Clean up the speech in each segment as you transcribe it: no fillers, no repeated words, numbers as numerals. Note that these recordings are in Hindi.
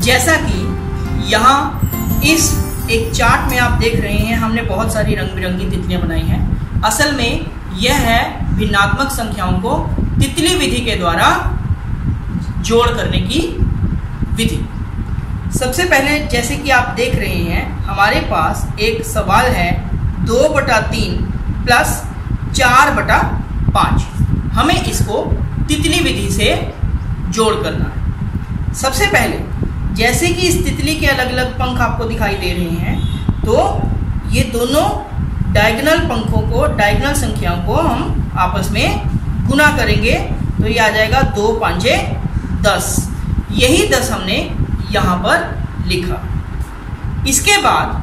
जैसा कि यहाँ इस एक चार्ट में आप देख रहे हैं, हमने बहुत सारी रंग बिरंगी तितलियां बनाई हैं। असल में यह है भिन्नात्मक संख्याओं को तितली विधि के द्वारा जोड़ करने की विधि। सबसे पहले जैसे कि आप देख रहे हैं, हमारे पास एक सवाल है 2/3 प्लस 4/5। हमें इसको तितली विधि से जोड़ करना है। सबसे पहले जैसे कि इस तितली के अलग अलग पंख आपको दिखाई दे रहे हैं, तो ये दोनों डायगोनल पंखों को, डायगोनल संख्याओं को हम आपस में गुना करेंगे तो ये आ जाएगा 2 5 10। यही 10 हमने यहाँ पर लिखा। इसके बाद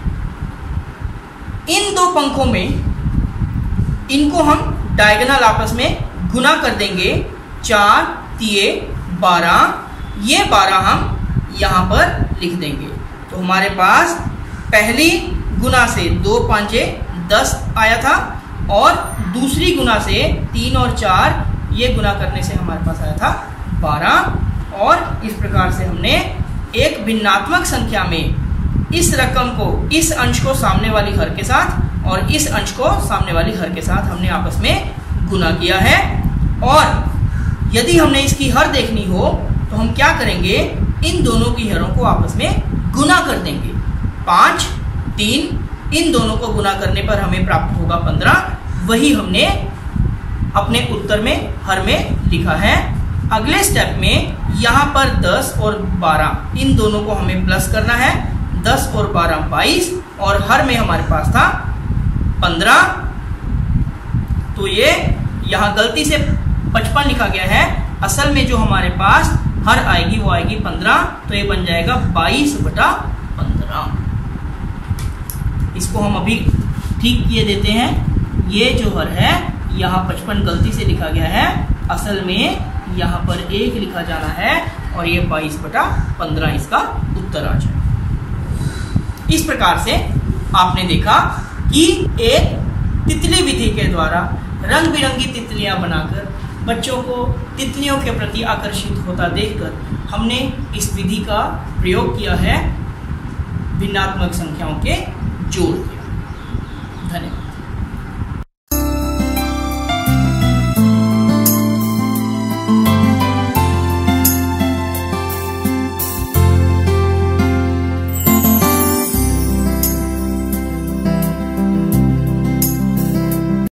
इन दो पंखों में इनको हम डायगोनल आपस में गुना कर देंगे। 4 3 12, ये 12 हम यहाँ पर लिख देंगे। तो हमारे पास पहली गुना से 2 5 10 आया था और दूसरी गुना से 3 और 4 ये गुना करने से हमारे पास आया था 12। और इस प्रकार से हमने एक भिन्नात्मक संख्या में इस रकम को, इस अंश को सामने वाली हर के साथ और इस अंश को सामने वाली हर के साथ हमने आपस में गुना किया है। और यदि हमने इसकी हर देखनी हो तो हम क्या करेंगे, इन दोनों की हरों को आपस में गुना कर देंगे। 5 3, इन दोनों को गुना करने पर हमें प्राप्त होगा 15। वही हमने अपने उत्तर में हर में लिखा है। अगले स्टेप में यहाँ पर 10 और 12, इन दोनों को हमें प्लस करना है। 10 और 12 22 और हर में हमारे पास था 15। तो ये यहाँ गलती से 55 लिखा गया है। असल में जो हमारे पास हर आएगी वो आएगी 15, तो ये बन जाएगा 22/15। इसको हम अभी ठीक किए देते हैं। ये जो हर है यहाँ 55 गलती से लिखा गया है, असल में यहाँ पर 1 लिखा जाना है और ये 22/15 इसका उत्तर आ जाए। इस प्रकार से आपने देखा कि एक तितली विधि के द्वारा रंग बिरंगी तितलियां बनाकर बच्चों को तितलियों के प्रति आकर्षित होता देखकर हमने इस विधि का प्रयोग किया है भिन्नात्मक संख्याओं के जोड़।